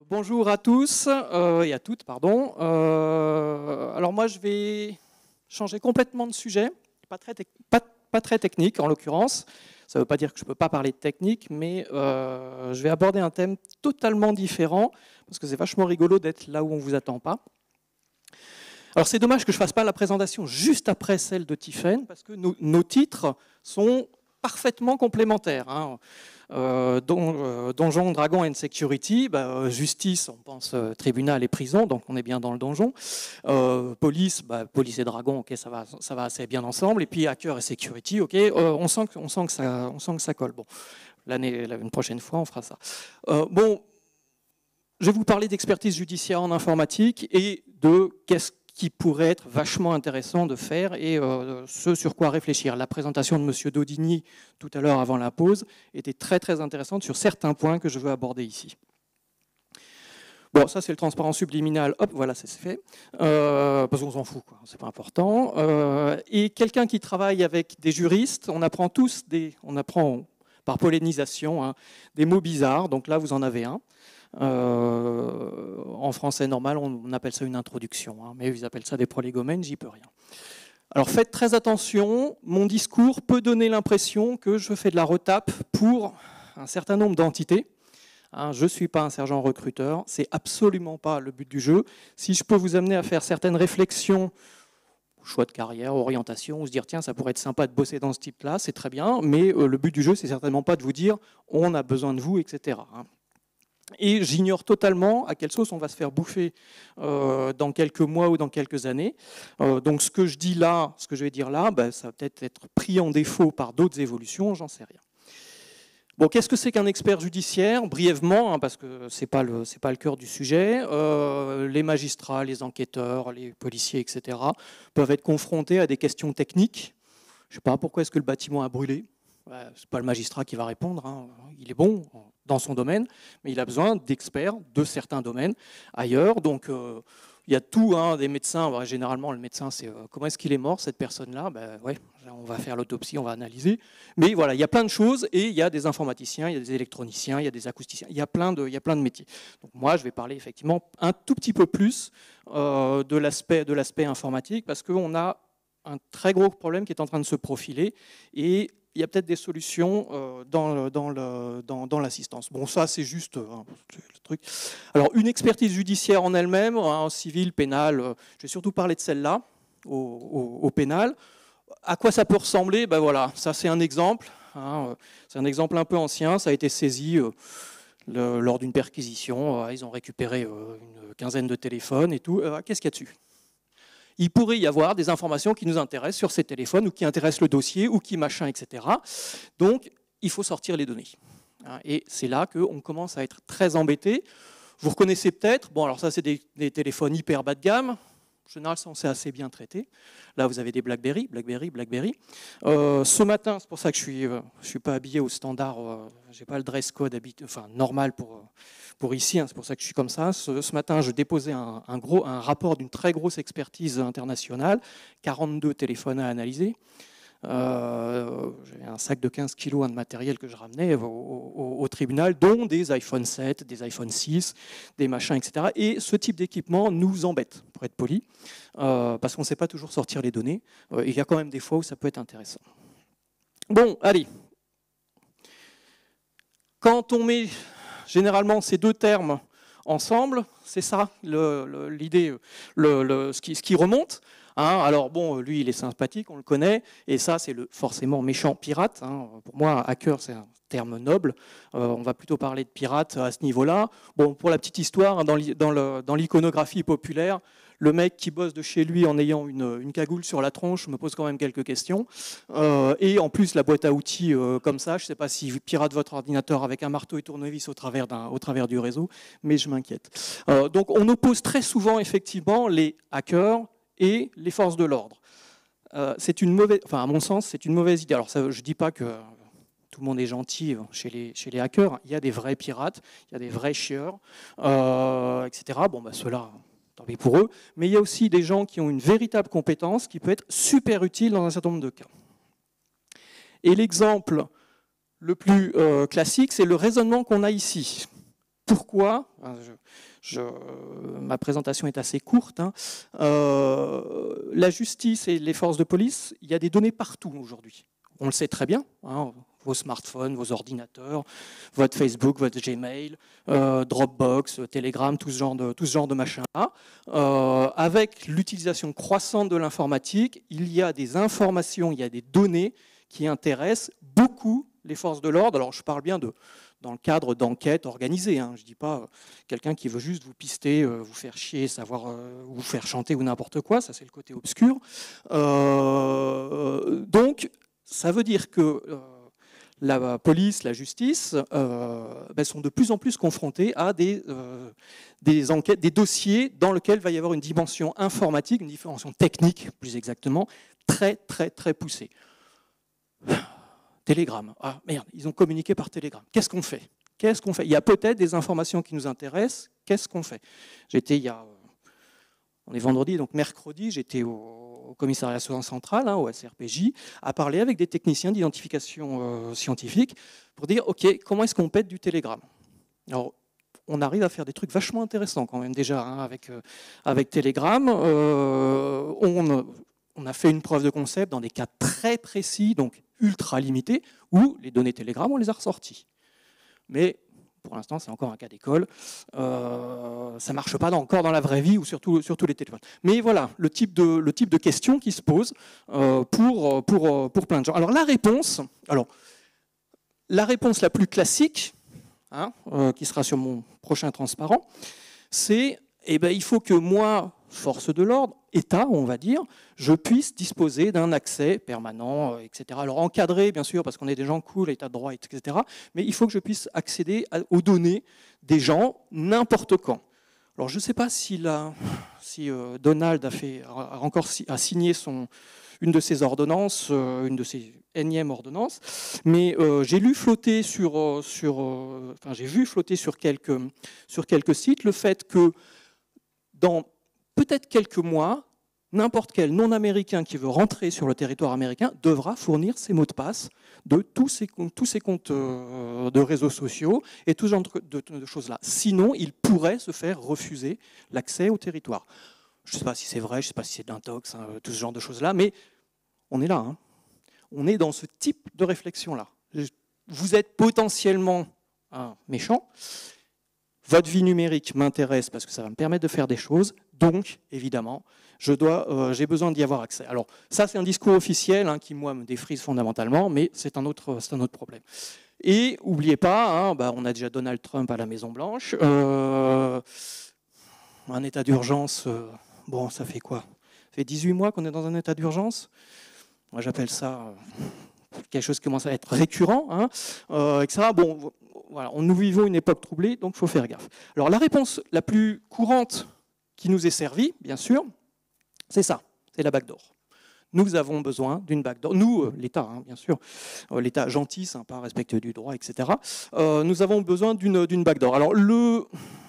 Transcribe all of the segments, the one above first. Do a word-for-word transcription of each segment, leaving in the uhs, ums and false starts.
Bonjour à tous euh, et à toutes, pardon. Euh, alors moi, je vais changer complètement de sujet, pas très, pas, pas très technique en l'occurrence. Ça ne veut pas dire que je ne peux pas parler de technique, mais euh, je vais aborder un thème totalement différent, parce que c'est vachement rigolo d'être là où on ne vous attend pas. Alors c'est dommage que je ne fasse pas la présentation juste après celle de Tiffaine, parce que nos, nos titres sont parfaitement complémentaires. Hein. Euh, don, euh, donjon, dragon and security, bah, justice, on pense euh, tribunal et prison, donc on est bien dans le donjon. Euh, police, bah, police et dragon, ok, ça va, ça va assez bien ensemble. Et puis hacker et security, ok, euh, on sent que, on sent que ça, on sent que ça colle. Bon, l'année, une prochaine fois, on fera ça. Euh, bon, je vais vous parler d'expertise judiciaire en informatique et de qu'est-ce qui pourrait être vachement intéressant de faire et euh, ce sur quoi réfléchir. La présentation de M. Daudigny tout à l'heure avant la pause était très très intéressante sur certains points que je veux aborder ici. Bon, ça c'est le transparent subliminal, hop, voilà, c'est fait, euh, parce qu'on s'en fout, quoi, c'est pas important. Euh, et quelqu'un qui travaille avec des juristes, on apprend tous des, on apprend par pollinisation hein, des mots bizarres, donc là vous en avez un. Euh, en français normal, on appelle ça une introduction, hein, mais ils appellent ça des prolégomènes, j'y peux rien. Alors faites très attention, mon discours peut donner l'impression que je fais de la retape pour un certain nombre d'entités. Hein, je ne suis pas un sergent recruteur, c'est absolument pas le but du jeu. Si je peux vous amener à faire certaines réflexions, choix de carrière, orientation, ou se dire tiens ça pourrait être sympa de bosser dans ce type-là, c'est très bien, mais euh, le but du jeu c'est certainement pas de vous dire on a besoin de vous, et cetera. Hein. Et j'ignore totalement à quelle sauce on va se faire bouffer euh, dans quelques mois ou dans quelques années. Euh, donc ce que je dis là, ce que je vais dire là, ben, ça va peut-être être pris en défaut par d'autres évolutions, j'en sais rien. Bon, qu'est-ce que c'est qu'un expert judiciaire? Brièvement, hein, parce que ce n'est pas, pas le cœur du sujet. Euh, les magistrats, les enquêteurs, les policiers, et cetera peuvent être confrontés à des questions techniques. Je ne sais pas pourquoi est-ce que le bâtiment a brûlé. Ce n'est pas le magistrat qui va répondre, hein. Il est bon dans son domaine, mais il a besoin d'experts de certains domaines ailleurs. Donc euh, il y a tout, hein, des médecins, ouais, généralement le médecin c'est euh, comment est-ce qu'il est mort cette personne-là, ben, ouais, on va faire l'autopsie, on va analyser. Mais voilà, il y a plein de choses et il y a des informaticiens, il y a des électroniciens, il y a des acousticiens, il y a plein de, il y a plein de métiers. Donc moi je vais parler effectivement un tout petit peu plus euh, de l'aspect de l'aspect informatique parce qu'on a un très gros problème qui est en train de se profiler et il y a peut-être des solutions euh, dans, dans, le, dans, dans l'assistance. Bon, ça, c'est juste euh, le truc. Alors, une expertise judiciaire en elle-même, en civil, pénal, euh, je vais surtout parler de celle-là, au, au, au pénal. À quoi ça peut ressembler? Ben voilà, ça, c'est un exemple. Hein, c'est un exemple un peu ancien. Ça a été saisi euh, le, lors d'une perquisition. Euh, ils ont récupéré euh, une quinzaine de téléphones et tout. Euh, qu'est-ce qu'il y a dessus? Il pourrait y avoir des informations qui nous intéressent sur ces téléphones ou qui intéressent le dossier ou qui machin, et cetera. Donc, il faut sortir les données. Et c'est là qu'on commence à être très embêté. Vous reconnaissez peut-être, bon alors ça c'est des, des téléphones hyper bas de gamme. En général, ça on sait assez bien traité. Là, vous avez des BlackBerry, BlackBerry, BlackBerry. Euh, ce matin, c'est pour ça que je suis, euh, je suis pas habillé au standard, euh, j'ai pas le dress code habituel, enfin normal pour. Euh, Pour ici, hein, c'est pour ça que je suis comme ça. Ce, ce matin, je déposais un, un, gros, un rapport d'une très grosse expertise internationale, quarante-deux téléphones à analyser. Euh, J'avais un sac de quinze kilos de matériel que je ramenais au, au, au tribunal, dont des iPhone sept, des iPhone six, des machins, et cetera. Et ce type d'équipement nous embête, pour être poli, euh, parce qu'on ne sait pas toujours sortir les données. Euh, il y a quand même des fois où ça peut être intéressant. Bon, allez. Quand on met généralement ces deux termes ensemble, c'est ça l'idée, le, le, le, ce, qui, ce qui remonte. Hein. Alors bon, lui il est sympathique, on le connaît, et ça c'est le forcément méchant pirate. Hein. Pour moi, hacker c'est un terme noble. Euh, on va plutôt parler de pirate à ce niveau-là. Bon, pour la petite histoire, dans l'iconographie populaire, le mec qui bosse de chez lui en ayant une, une cagoule sur la tronche me pose quand même quelques questions. Euh, et en plus, la boîte à outils euh, comme ça, je ne sais pas si pirate votre ordinateur avec un marteau et tournevis au travers, au travers du réseau, mais je m'inquiète. Euh, donc on oppose très souvent effectivement les hackers et les forces de l'ordre. Euh, c'est une mauvaise, enfin à mon sens, c'est une mauvaise idée. Alors ça, je ne dis pas que tout le monde est gentil chez les, chez les hackers. Il y a des vrais pirates, il y a des vrais chieurs, euh, et cetera. Bon, bah ceux-là, tant pis pour eux. Mais il y a aussi des gens qui ont une véritable compétence qui peut être super utile dans un certain nombre de cas. Et l'exemple le plus euh, classique, c'est le raisonnement qu'on a ici. pourquoi, je, je, ma présentation est assez courte, hein, euh, la justice et les forces de police, il y a des données partout aujourd'hui. On le sait très bien, hein, vos smartphones, vos ordinateurs, votre Facebook, votre Gmail, euh, Dropbox, Telegram, tout ce genre de, tout ce genre de machin-là. Euh, avec l'utilisation croissante de l'informatique, il y a des informations, il y a des données qui intéressent beaucoup les forces de l'ordre. Alors je parle bien de dans le cadre d'enquêtes organisées. Hein. Je ne dis pas euh, quelqu'un qui veut juste vous pister, euh, vous faire chier, savoir, euh, vous faire chanter ou n'importe quoi. Ça, c'est le côté obscur. Euh, donc, ça veut dire que euh, la police, la justice euh, ben, sont de plus en plus confrontés à des, euh, des enquêtes, des dossiers dans lesquels il va y avoir une dimension informatique, une dimension technique, plus exactement, très, très, très poussée. Telegram. Ah merde, ils ont communiqué par Telegram. Qu'est-ce qu'on fait Qu'est-ce qu'on fait Il y a peut-être des informations qui nous intéressent. Qu'est-ce qu'on fait J'étais il y a, on est vendredi, donc mercredi, j'étais au, au commissariat central, hein, au S R P J, à parler avec des techniciens d'identification euh, scientifique pour dire, ok, comment est-ce qu'on pète du Telegram? Alors, on arrive à faire des trucs vachement intéressants quand même déjà hein, avec, euh, avec Telegram. Euh, on, on a fait une preuve de concept dans des cas très précis, donc ultra limités, où les données Telegram, on les a ressorties. Mais pour l'instant, c'est encore un cas d'école. Euh, ça ne marche pas dans, encore dans la vraie vie ou surtout sur tous les téléphones. Mais voilà, le type de, le type de questions qui se posent euh, pour, pour, pour plein de gens. Alors la réponse, alors, la réponse la plus classique, hein, euh, qui sera sur mon prochain transparent, c'est eh ben, il faut que moi, force de l'ordre, État, on va dire, je puisse disposer d'un accès permanent, et cetera. Alors encadré, bien sûr, parce qu'on est des gens cool, État de droit, et cetera. Mais il faut que je puisse accéder aux données des gens n'importe quand. Alors je ne sais pas si, la, si euh, Donald a, fait, a encore a signé son, une de ses ordonnances, euh, une de ses énièmes ordonnances, mais euh, j'ai lu flotter sur, euh, sur, euh, enfin, j'ai vu flotter sur quelques, sur quelques sites le fait que dans peut-être quelques mois, n'importe quel non-américain qui veut rentrer sur le territoire américain devra fournir ses mots de passe de tous ses, tous ses comptes de réseaux sociaux et tout ce genre de, de, de choses-là. Sinon, il pourrait se faire refuser l'accès au territoire. Je ne sais pas si c'est vrai, je ne sais pas si c'est de l'intox, hein, tout ce genre de choses-là, mais on est là. Hein. On est dans ce type de réflexion-là. Vous êtes potentiellement hein, méchant. Votre vie numérique m'intéresse parce que ça va me permettre de faire des choses. Donc, évidemment, je dois, euh, j'ai besoin d'y avoir accès. Alors, ça, c'est un discours officiel hein, qui, moi, me défrise fondamentalement, mais c'est un autre, c'est un autre problème. Et n'oubliez pas, hein, bah, on a déjà Donald Trump à la Maison-Blanche. Euh, un état d'urgence, euh, bon, ça fait quoi? Ça fait dix-huit mois qu'on est dans un état d'urgence. Moi, j'appelle ça euh, quelque chose qui commence à être récurrent, hein, euh, et cetera. Bon, voilà, nous vivons une époque troublée, donc il faut faire gaffe. Alors, la réponse la plus courante qui nous est servie, bien sûr, c'est ça, c'est la backdoor. Nous avons besoin d'une backdoor. Nous, euh, l'État, hein, bien sûr, euh, l'État gentil, sympa, respectueux du droit, et cetera. Euh, nous avons besoin d'une d'une backdoor. Alors, le,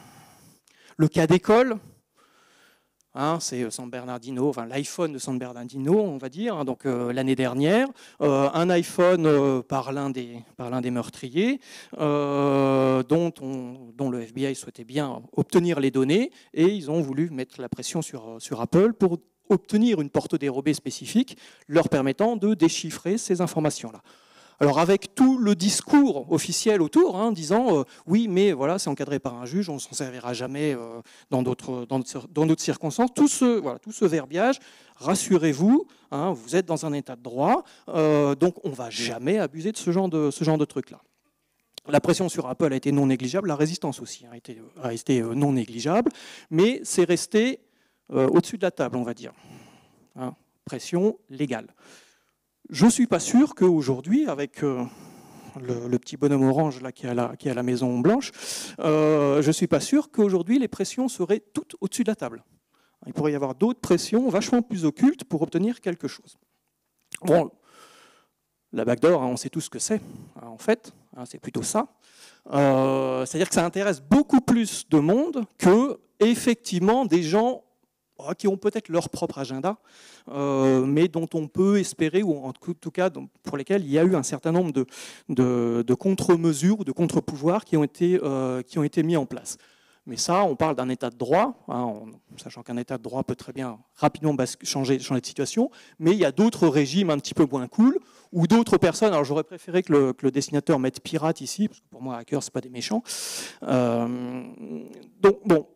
le cas d'école, hein, c'est San Bernardino, enfin l'iPhone de San Bernardino, on va dire, hein, donc euh, l'année dernière, euh, un iPhone euh, par l'un des, par l'un des meurtriers, euh, dont, on, dont le F B I souhaitait bien obtenir les données, et ils ont voulu mettre la pression sur, sur Apple pour obtenir une porte dérobée spécifique leur permettant de déchiffrer ces informations-là. Alors avec tout le discours officiel autour, hein, disant euh, oui, mais voilà, c'est encadré par un juge, on ne s'en servira jamais euh, dans d'autres dans d'autres circonstances. Tout ce voilà, tout ce verbiage, rassurez-vous, hein, vous êtes dans un état de droit, euh, donc on ne va jamais abuser de ce genre de ce genre de truc-là. La pression sur Apple a été non négligeable, la résistance aussi a été, a été non négligeable, mais c'est resté euh, au-dessus de la table, on va dire. Hein, pression légale. Je ne suis pas sûr qu'aujourd'hui, avec euh, le, le petit bonhomme orange là, qui est à la, qui est à la Maison Blanche, euh, je ne suis pas sûr qu'aujourd'hui les pressions seraient toutes au-dessus de la table. Il pourrait y avoir d'autres pressions vachement plus occultes pour obtenir quelque chose. Bon, la backdoor, hein, on sait tous ce que c'est, hein, en fait, hein, c'est plutôt ça. Euh, c'est-à-dire que ça intéresse beaucoup plus de monde que, effectivement, des gens qui ont peut-être leur propre agenda, euh, mais dont on peut espérer, ou en tout cas pour lesquels il y a eu un certain nombre de, de, de contre-mesures ou de contre-pouvoirs qui, ont été, euh, qui ont été mis en place. Mais ça, on parle d'un état de droit, hein, en, sachant qu'un état de droit peut très bien rapidement changer, changer de situation, mais il y a d'autres régimes un petit peu moins cool, ou d'autres personnes, alors j'aurais préféré que le, que le dessinateur mette pirate ici, parce que pour moi, hackers, ce pas des méchants. Euh, donc, bon,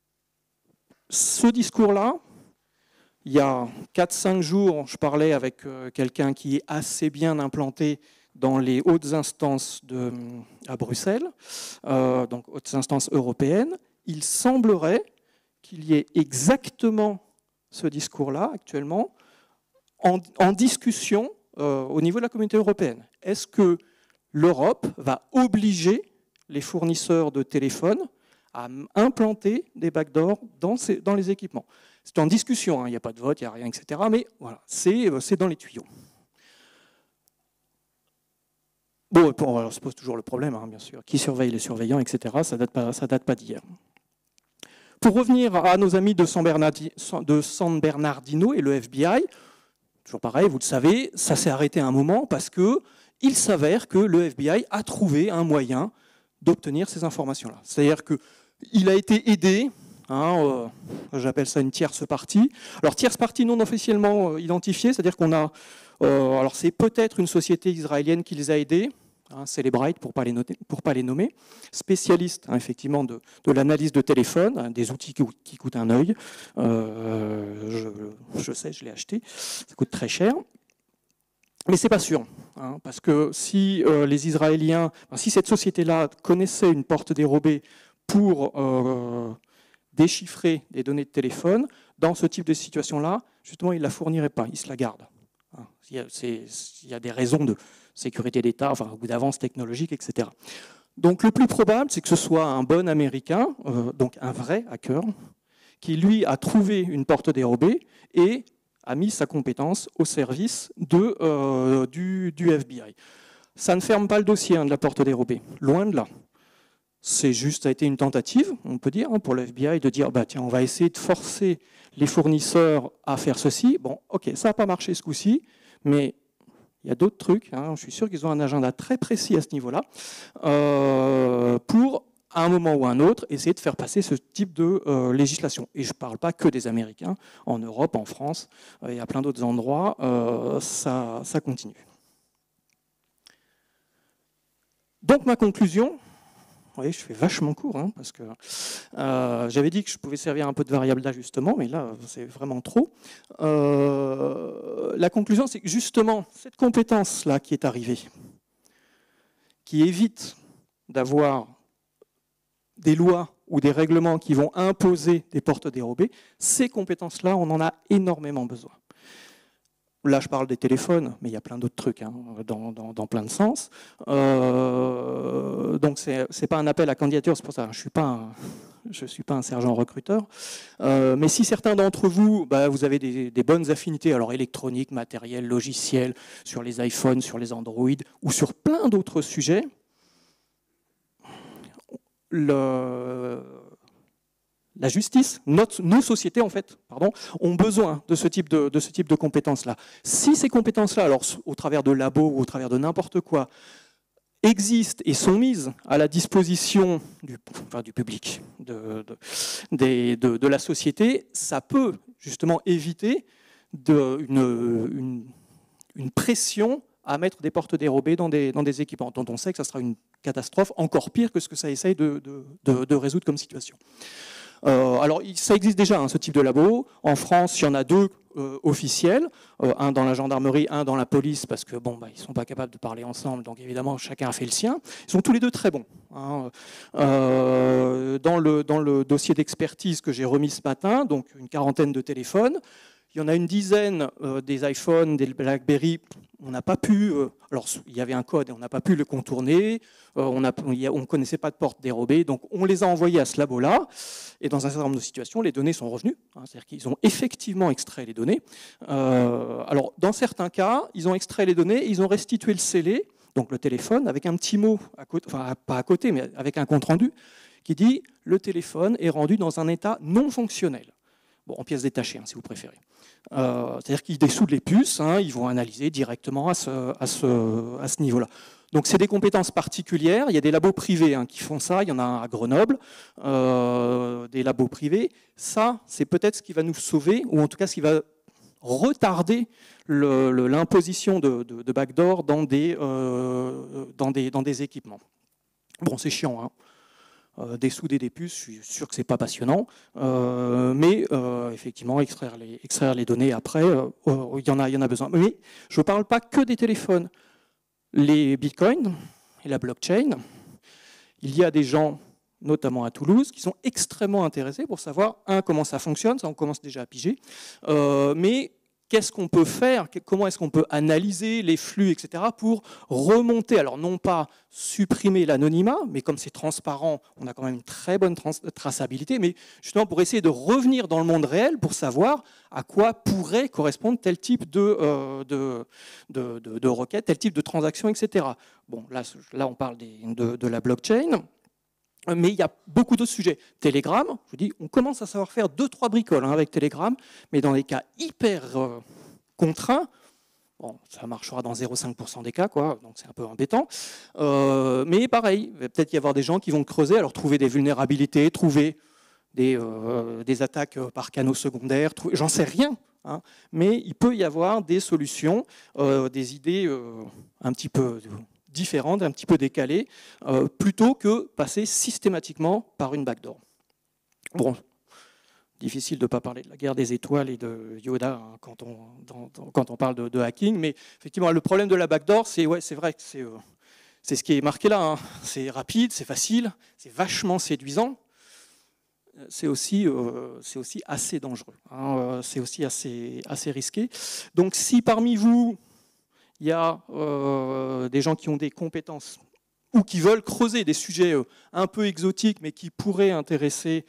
ce discours-là, il y a quatre cinq jours, je parlais avec quelqu'un qui est assez bien implanté dans les hautes instances de, à Bruxelles, euh, donc hautes instances européennes. Il semblerait qu'il y ait exactement ce discours-là actuellement en, en discussion euh, au niveau de la communauté européenne. Est-ce que l'Europe va obliger les fournisseurs de téléphones à implanter des backdoors dans, ces, dans les équipements? C'est en discussion, hein, il n'y a pas de vote, il n'y a rien, et cetera. Mais voilà, c'est dans les tuyaux. Bon, on se pose toujours le problème, hein, bien sûr. Qui surveille les surveillants, et cetera. Ça ne date pas, ça date pas d'hier. Pour revenir à nos amis de San, Bernardi, de San Bernardino et le F B I, toujours pareil, vous le savez, ça s'est arrêté à un moment parce qu'il s'avère que le F B I a trouvé un moyen d'obtenir ces informations-là. C'est-à-dire qu'il a été aidé, hein, euh, j'appelle ça une tierce partie. Alors tierce partie non officiellement euh, identifiée, c'est-à-dire qu'on a, euh, alors c'est peut-être une société israélienne qui les a aidés, hein, Celebrite pour ne pas, pas les nommer, spécialiste hein, effectivement de, de l'analyse de téléphone, hein, des outils qui, qui coûtent un œil, euh, je, je sais, je l'ai acheté, ça coûte très cher. Mais ce n'est pas sûr, hein, parce que si euh, les Israéliens, enfin, si cette société-là connaissait une porte dérobée pour euh, déchiffrer des données de téléphone, dans ce type de situation-là, justement, ils ne la fourniraient pas, ils se la gardent. Hein, il, y a, il y a des raisons de sécurité d'État, enfin, ou d'avance technologique, et cetera. Donc le plus probable, c'est que ce soit un bon Américain, euh, donc un vrai hacker, qui lui a trouvé une porte dérobée et a mis sa compétence au service de, euh, du, du F B I. Ça ne ferme pas le dossier hein, de la porte dérobée, loin de là. C'est juste, ça a été une tentative, on peut dire, hein, pour le F B I de dire, bah, tiens, on va essayer de forcer les fournisseurs à faire ceci. Bon, ok, ça n'a pas marché ce coup-ci, mais il y a d'autres trucs, hein, je suis sûr qu'ils ont un agenda très précis à ce niveau-là, euh, pour à un moment ou à un autre, essayer de faire passer ce type de euh, législation. Et je ne parle pas que des Américains, en Europe, en France, euh, et à plein d'autres endroits, euh, ça, ça continue. Donc ma conclusion, vous voyez, je fais vachement court, hein, parce que euh, j'avais dit que je pouvais servir un peu de variable d'ajustement, mais là, c'est vraiment trop. Euh, la conclusion, c'est que justement, cette compétence-là qui est arrivée, qui évite d'avoir des lois ou des règlements qui vont imposer des portes dérobées, ces compétences-là, on en a énormément besoin. Là, je parle des téléphones, mais il y a plein d'autres trucs hein, dans, dans, dans plein de sens. Euh, donc, ce n'est pas un appel à candidature, c'est pour ça, je ne suis pas un, je suis pas un sergent recruteur. Euh, mais si certains d'entre vous, bah, vous avez des, des bonnes affinités, alors électronique, matériel, logiciel, sur les iPhones, sur les Android, ou sur plein d'autres sujets, Le, la justice, notre, nos sociétés en fait, pardon, ont besoin de ce type de, de, ce type de compétences-là. Si ces compétences-là, alors au travers de labos ou au travers de n'importe quoi, existent et sont mises à la disposition du, enfin, du public, de, de, de, de, de la société, ça peut justement éviter de, une, une, une pression à mettre des portes dérobées dans des, dans des équipements, dont on sait que ça sera une catastrophe encore pire que ce que ça essaye de, de, de, de résoudre comme situation. Euh, alors, ça existe déjà, hein, ce type de labo. En France, il y en a deux euh, officiels, euh, un dans la gendarmerie, un dans la police, parce que bon, bah, ils ne sont pas capables de parler ensemble, donc évidemment, chacun a fait le sien. Ils sont tous les deux très bons. Hein. Euh, dans, le, dans le dossier d'expertise que j'ai remis ce matin, donc une quarantaine de téléphones, il y en a une dizaine euh, des iPhones, des BlackBerry, on n'a pas pu, euh, alors il y avait un code et on n'a pas pu le contourner, euh, on ne connaissait pas de porte dérobée, donc on les a envoyés à ce labo-là, et dans un certain nombre de situations, les données sont revenues, hein, c'est-à-dire qu'ils ont effectivement extrait les données. Euh, alors dans certains cas, ils ont extrait les données, ils ont restitué le scellé, donc le téléphone, avec un petit mot, à côté, enfin pas à côté, mais avec un compte-rendu, qui dit « le téléphone est rendu dans un état non fonctionnel ». bon, en pièces détachées, hein, si vous préférez. Euh, C'est-à-dire qu'ils dessoudent les puces, hein, ils vont analyser directement à ce, à ce, à ce niveau-là. Donc c'est des compétences particulières, il y a des labos privés hein, qui font ça, il y en a un à Grenoble, euh, des labos privés. Ça, c'est peut-être ce qui va nous sauver, ou en tout cas ce qui va retarder l'imposition de, de, de backdoor dans des, euh, dans, des, dans des équipements. Bon, c'est chiant, hein. Euh, dessouder des puces, je suis sûr que c'est pas passionnant, euh, mais euh, effectivement, extraire les, extraire les données après, euh, euh, il y en a, il y en a besoin. Mais je ne parle pas que des téléphones. Les bitcoins et la blockchain, il y a des gens, notamment à Toulouse, qui sont extrêmement intéressés pour savoir, un, comment ça fonctionne, ça on commence déjà à piger, euh, mais qu'est-ce qu'on peut faire, comment est-ce qu'on peut analyser les flux, et cetera, pour remonter, alors non pas supprimer l'anonymat, mais comme c'est transparent, on a quand même une très bonne traçabilité, mais justement pour essayer de revenir dans le monde réel pour savoir à quoi pourrait correspondre tel type de, euh, de, de, de, de requête, tel type de transaction, et cetera. Bon, là, là on parle des, de, de la blockchain. Mais il y a beaucoup d'autres sujets. Telegram, je vous dis, on commence à savoir faire deux, trois bricoles hein, avec Telegram, mais dans des cas hyper euh, contraints, bon, ça marchera dans zéro virgule cinq pour cent des cas, quoi, donc c'est un peu embêtant. Euh, mais pareil, il va peut-être y avoir des gens qui vont creuser, alors trouver des vulnérabilités, trouver des, euh, des attaques par canaux secondaires, j'en sais rien. Hein, mais il peut y avoir des solutions, euh, des idées euh, un petit peu différentes, un petit peu décalées, euh, plutôt que passer systématiquement par une backdoor. Bon, difficile de ne pas parler de la guerre des étoiles et de Yoda hein, quand, on, dans, dans, quand on parle de, de hacking, mais effectivement, le problème de la backdoor, c'est ouais, c'est vrai que c'est euh, c'est ce qui est marqué là. Hein. C'est rapide, c'est facile, c'est vachement séduisant. C'est aussi, euh, c'est aussi assez dangereux, hein, c'est aussi assez, assez risqué. Donc si parmi vous, il y a euh, des gens qui ont des compétences ou qui veulent creuser des sujets un peu exotiques mais qui pourraient intéresser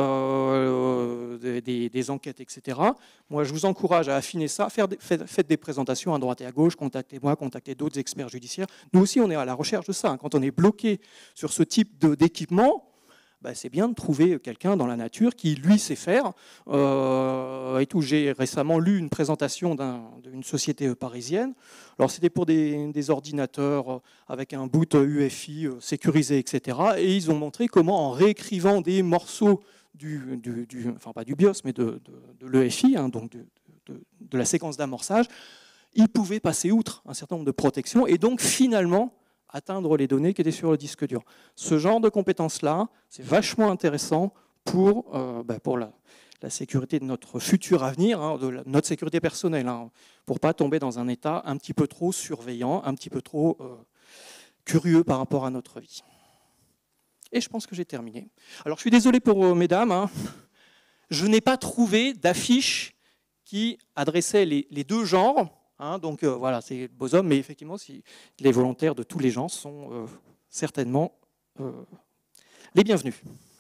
euh, des, des enquêtes, et cetera, moi je vous encourage à affiner ça, faire des, faites des présentations à droite et à gauche, contactez-moi, contactez d'autres experts judiciaires. Nous aussi on est à la recherche de ça. Hein. Quand on est bloqué sur ce type d'équipement, bah, c'est bien de trouver quelqu'un dans la nature qui, lui, sait faire. Euh, et tout. J'ai récemment lu une présentation d'une société parisienne. Alors, c'était pour des, des ordinateurs avec un boot U F I sécurisé, et cetera. Et ils ont montré comment, en réécrivant des morceaux du, du, du enfin pas du BIOS, mais de, de, de l'E F I, hein, donc de, de, de la séquence d'amorçage, ils pouvaient passer outre un certain nombre de protections. Et donc, finalement, atteindre les données qui étaient sur le disque dur. Ce genre de compétences-là, c'est vachement intéressant pour, euh, bah pour la, la sécurité de notre futur avenir, hein, de la, notre sécurité personnelle, hein, pour ne pas tomber dans un état un petit peu trop surveillant, un petit peu trop euh, curieux par rapport à notre vie. Et je pense que j'ai terminé. Alors je suis désolé pour euh, mesdames, hein, je n'ai pas trouvé d'affiche qui adressait les, les deux genres. Hein, donc euh, voilà, c'est beaux hommes, mais effectivement, si les volontaires de tous les gens sont euh, certainement euh, les bienvenus.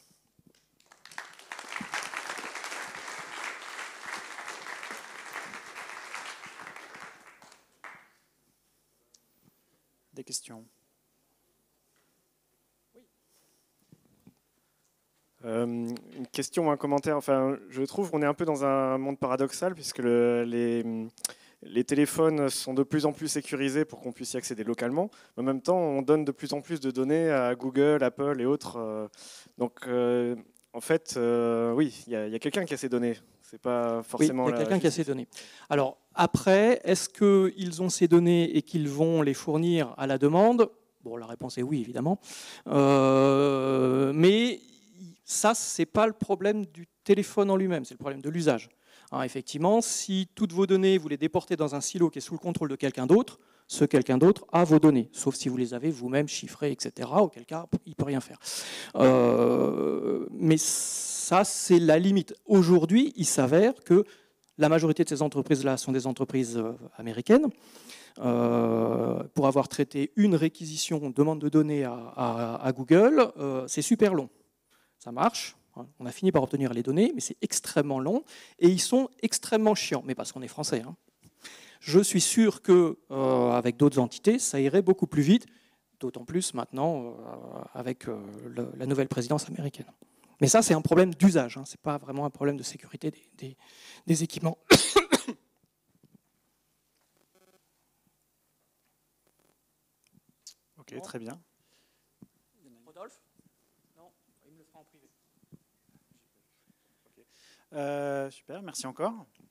Des questions? Oui. Euh, une question ou un commentaire. Enfin, je trouve qu'on est un peu dans un monde paradoxal puisque le, les Les téléphones sont de plus en plus sécurisés pour qu'on puisse y accéder localement. Mais en même temps, on donne de plus en plus de données à Google, Apple et autres. Donc, euh, en fait, euh, oui, il y a, a quelqu'un qui a ces données. C'est pas forcément. Oui, il y a quelqu'un qui a ces données. Alors, après, est-ce qu'ils ont ces données et qu'ils vont les fournir à la demande? Bon, la réponse est oui, évidemment. Euh, mais ça, c'est pas le problème du téléphone en lui-même, c'est le problème de l'usage. Hein, effectivement, si toutes vos données, vous les déportez dans un silo qui est sous le contrôle de quelqu'un d'autre, ce quelqu'un d'autre a vos données, sauf si vous les avez vous-même chiffrées, et cetera, auquel cas, il ne peut rien faire. Euh, mais ça, c'est la limite. Aujourd'hui, il s'avère que la majorité de ces entreprises-là sont des entreprises américaines. Euh, pour avoir traité une réquisition, demande de données à, à, à Google, euh, c'est super long. Ça marche. On a fini par obtenir les données, mais c'est extrêmement long et ils sont extrêmement chiants, mais parce qu'on est français. Hein. Je suis sûr qu'avec euh, d'autres entités, ça irait beaucoup plus vite, d'autant plus maintenant euh, avec euh, le, la nouvelle présidence américaine. Mais ça, c'est un problème d'usage, hein. Ce n'est pas vraiment un problème de sécurité des, des, des équipements. Ok, très bien. Rodolphe? Non, il me le fera en privé. Euh, super, merci encore.